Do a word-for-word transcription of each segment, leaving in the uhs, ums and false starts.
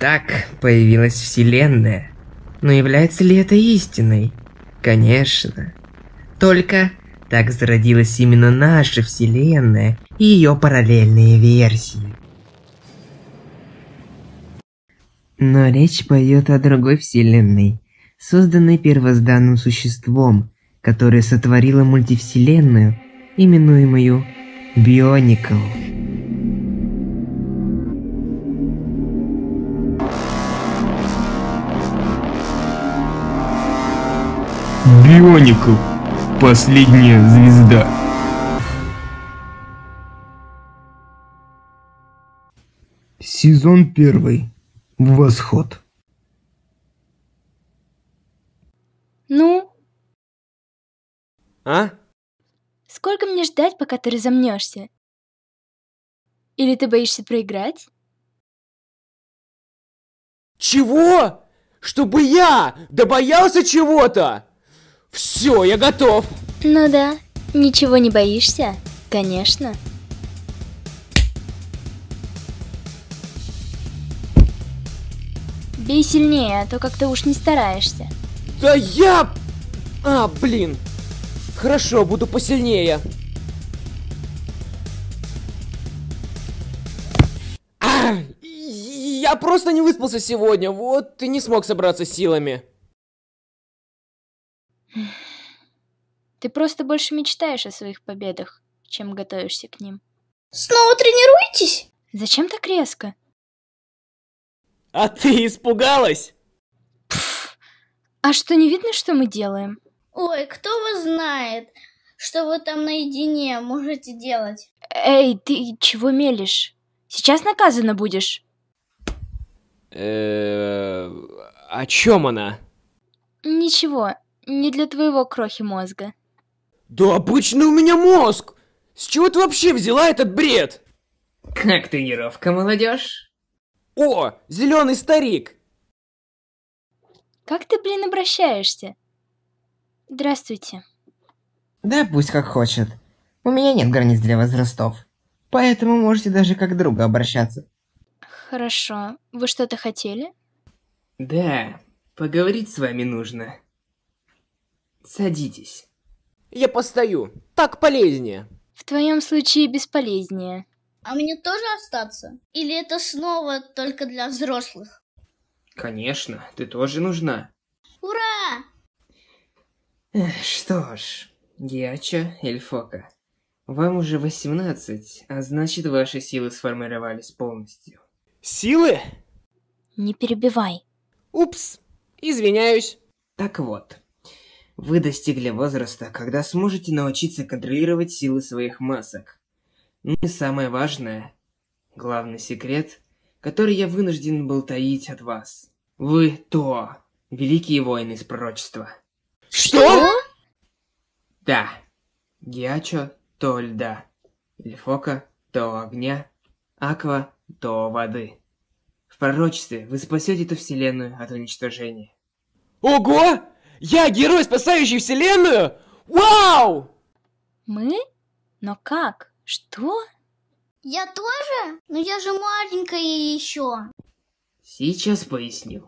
Так появилась Вселенная. Но является ли это истиной? Конечно. Только так зародилась именно наша Вселенная и ее параллельные версии. Но речь пойдет о другой Вселенной, созданной первозданным существом, которое сотворило мультивселенную, именуемую Бионикл. Бионикл. Последняя звезда. Сезон первый. Восход. Ну? А? Сколько мне ждать, пока ты разомнешься? Или ты боишься проиграть? Чего? Чтобы я добоялся чего-то? Все, я готов. Ну да, ничего не боишься? Конечно. Бей сильнее, а то как-то уж не стараешься. Да я... А, блин. Хорошо, буду посильнее. А, я просто не выспался сегодня, вот и не смог собраться с силами. Ты просто больше мечтаешь о своих победах, чем готовишься к ним. Снова тренируетесь? Зачем так резко? А ты испугалась? Пф, а что, не видно, что мы делаем? Ой, кто вас знает, что вы там наедине можете делать? Эй, ты чего мелешь? Сейчас наказана будешь. Э, О чем она? Ничего, не для твоего крохи мозга. Да обычный у меня мозг! С чего ты вообще взяла этот бред? Как тренировка, молодежь? О, зеленый старик! Как ты, блин, обращаешься? Здравствуйте. Да пусть как хочет. У меня нет границ для возрастов. Поэтому можете даже как к другу обращаться. Хорошо. Вы что-то хотели? Да, поговорить с вами нужно. Садитесь. Я постою, так полезнее. В твоем случае бесполезнее. А мне тоже остаться? Или это снова только для взрослых? Конечно, ты тоже нужна. Ура! Эх, что ж, Гиачо Эльфока, вам уже восемнадцать, а значит ваши силы сформировались полностью. Силы? Не перебивай. Упс, извиняюсь. Так вот, вы достигли возраста, когда сможете научиться контролировать силы своих масок. Ну и самое важное, главный секрет, который я вынужден был таить от вас. Вы то, великие воины из пророчества. Что? Да, Гиачо то льда, Эльфока то огня, Аква то воды. В пророчестве вы спасете эту вселенную от уничтожения. Ого! Я герой, спасающий вселенную? Вау! Мы? Но как? Что? Я тоже? Но я же маленькая еще. Сейчас поясню.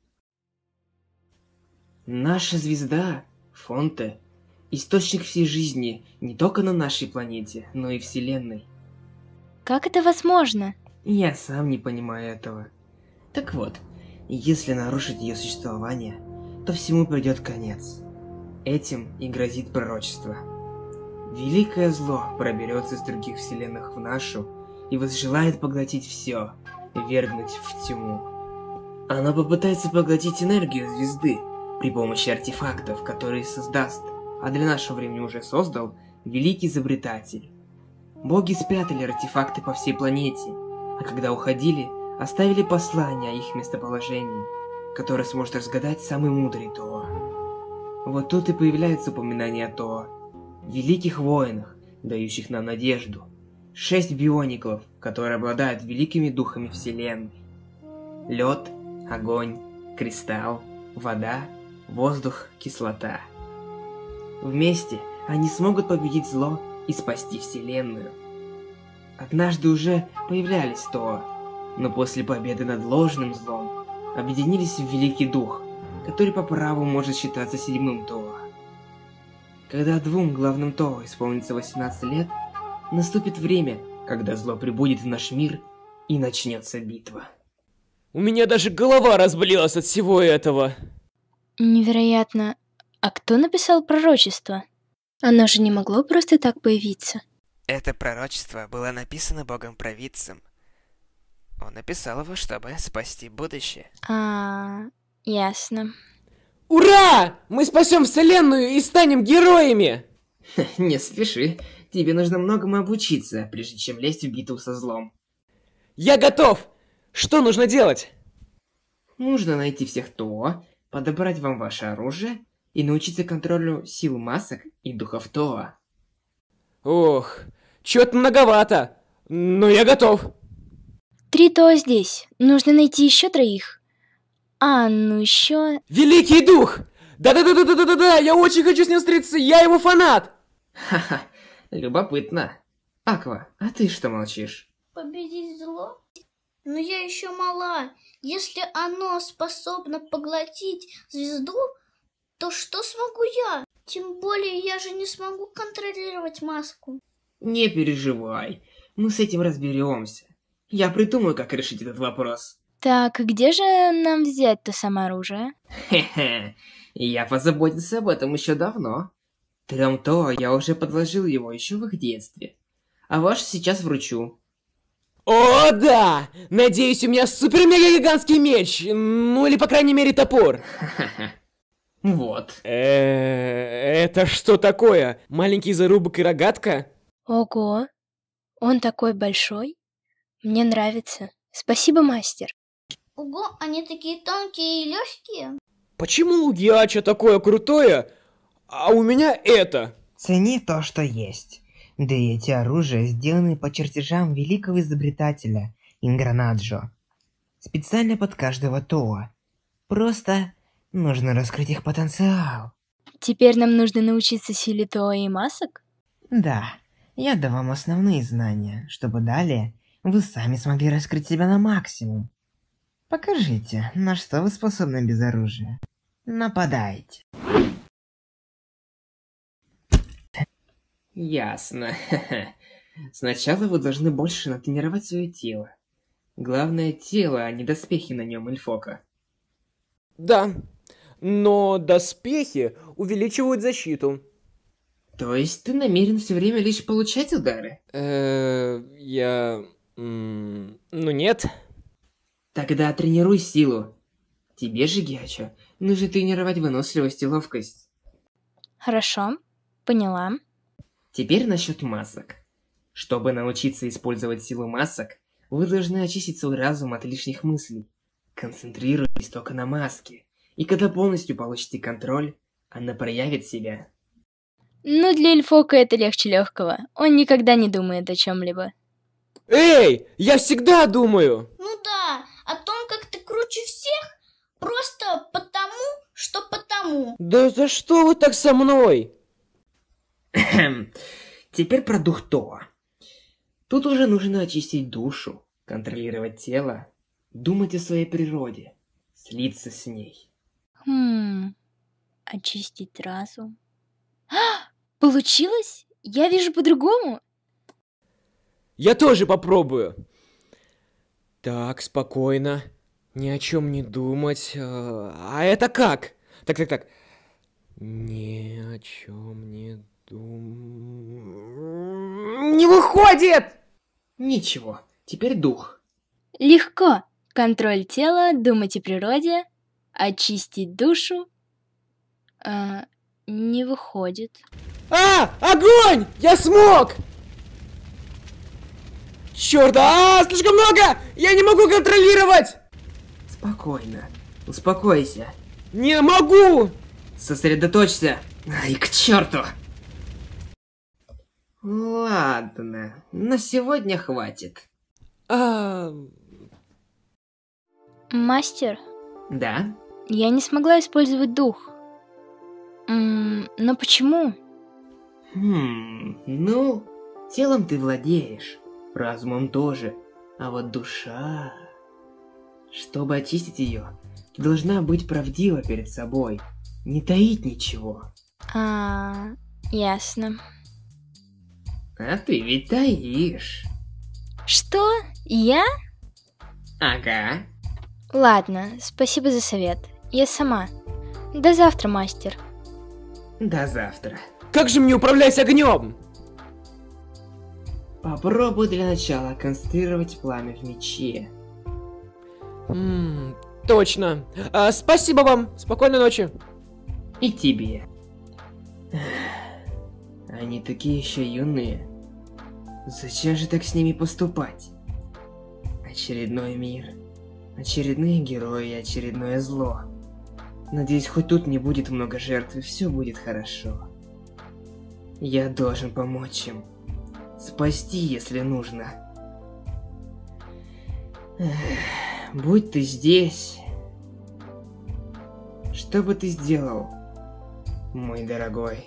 Наша звезда, Фонте, источник всей жизни не только на нашей планете, но и вселенной. Как это возможно? Я сам не понимаю этого. Так вот, если нарушить ее существование, то всему придет конец. Этим и грозит пророчество. Великое зло проберется из других вселенных в нашу и возжелает поглотить все, вергнуть в тьму. Оно попытается поглотить энергию звезды при помощи артефактов, которые создаст, а для нашего времени уже создал, великий изобретатель. Боги спрятали артефакты по всей планете, а когда уходили, оставили послание о их местоположении, которое сможет разгадать самый мудрый Тоа. Вот тут и появляется упоминание о Тоа, великих воинах, дающих нам надежду. Шесть биониклов, которые обладают великими духами Вселенной. Лед, огонь, кристалл, вода, воздух, кислота. Вместе они смогут победить зло и спасти Вселенную. Однажды уже появлялись Тоа, Но после победы над ложным злом объединились в Великий Дух, который по праву может считаться седьмым Тоа. Когда двум главным Тоа исполнится восемнадцать лет, наступит время, когда зло прибудет в наш мир и начнется битва. У меня даже голова разболелась от всего этого. Невероятно. А кто написал пророчество? Оно же не могло просто так появиться. Это пророчество было написано богом-провидцем. Он написал его, чтобы спасти будущее. А, ясно. Ура! Мы спасем вселенную и станем героями! Не спеши, тебе нужно многому обучиться, прежде чем лезть в битву со злом. Я готов! Что нужно делать? Нужно найти всех Тоа, подобрать вам ваше оружие и научиться контролю сил масок и духов Тоа. Ох, чё-то многовато, но я готов. Три Тоа здесь. Нужно найти еще троих. А, ну еще... Великий Дух! Да-да-да-да-да-да-да! Я очень хочу с ним встретиться, я его фанат! Ха-ха, любопытно. Аква, а ты что молчишь? Победить зло? Но я еще мала. Если оно способно поглотить звезду, то что смогу я? Тем более я же не смогу контролировать маску. Не переживай, мы с этим разберемся. Я придумаю, как решить этот вопрос. Так, где же нам взять то самое оружие? Хе-хе, я позаботился об этом еще давно. Трем Тоа я уже подложил его еще в их детстве. А ваш сейчас вручу. О, да! Надеюсь, у меня супер-мега-гигантский меч, ну или, по крайней мере, топор. Ха-ха. Вот. Э, это что такое? Маленький зарубок и рогатка? Ого, он такой большой. Мне нравится. Спасибо, мастер. Ого, они такие тонкие и легкие. Почему у Гиача такое крутое, а у меня это? Цени то, что есть. Да и эти оружия сделаны по чертежам великого изобретателя Ингранаджо. Специально под каждого Тоа. Просто нужно раскрыть их потенциал. Теперь нам нужно научиться силе Тоа и масок? Да, я дам вам основные знания, чтобы далее вы сами смогли раскрыть себя на максимум. Покажите, на что вы способны без оружия. Нападайте. Ясно. Сначала вы должны больше натренировать свое тело. Главное тело, а не доспехи на нем, Эльфока. Да, но доспехи увеличивают защиту. То есть ты намерен все время лишь получать удары? Э, я... м, Ну нет. Тогда тренируй силу. Тебе же, Гиачо, нужно тренировать выносливость и ловкость. Хорошо, поняла. Теперь насчет масок. Чтобы научиться использовать силу масок, вы должны очистить свой разум от лишних мыслей. Концентрируйтесь только на маске, и когда полностью получите контроль, она проявит себя. Ну, для Эльфока это легче легкого. Он никогда не думает о чем-либо. Эй, я всегда думаю! Ну да, о том, как ты круче всех, просто потому, что потому. Да за что вы так со мной? Теперь про дух Тоа. Тут уже нужно очистить душу, контролировать тело, думать о своей природе, слиться с ней. Хм, очистить разум. А, получилось? Я вижу по-другому. Я тоже попробую. Так, спокойно. Ни о чем не думать. А это как? Так, так, так. Ни о чем не думать. Не выходит! Ничего, теперь дух. Легко. Контроль тела, думать о природе, очистить душу. А, не выходит. А, огонь! Я смог! Черт, а, слишком много! Я не могу контролировать! Спокойно, успокойся. Не могу! Сосредоточься. Ай, к черту! Ладно, на сегодня хватит. А... Мастер, Да? я не смогла использовать дух. М, но почему? Хм, ну, телом ты владеешь, разумом тоже, а вот душа... Чтобы очистить ее, ты должна быть правдива перед собой, не таить ничего. А, ясно. А ты ведь таишь. Что? Я? Ага. Ладно, спасибо за совет. Я сама. До завтра, мастер. До завтра. Как же мне управлять огнем? Попробуй для начала концентрировать пламя в мече. Ммм, точно. А, спасибо вам. Спокойной ночи. И тебе. Они такие еще юные. Зачем же так с ними поступать? Очередной мир, очередные герои и очередное зло. Надеюсь, хоть тут не будет много жертв и все будет хорошо. Я должен помочь им. Спасти, если нужно. Эх, будь ты здесь. Что бы ты сделал, мой дорогой?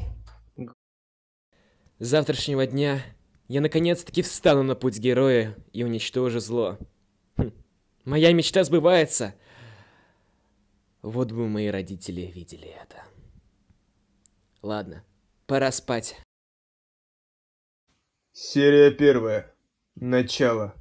С завтрашнего дня я наконец-таки встану на путь героя и уничтожу зло. Хм, моя мечта сбывается. Вот бы мои родители видели это. Ладно, пора спать. Серия первая. Начало.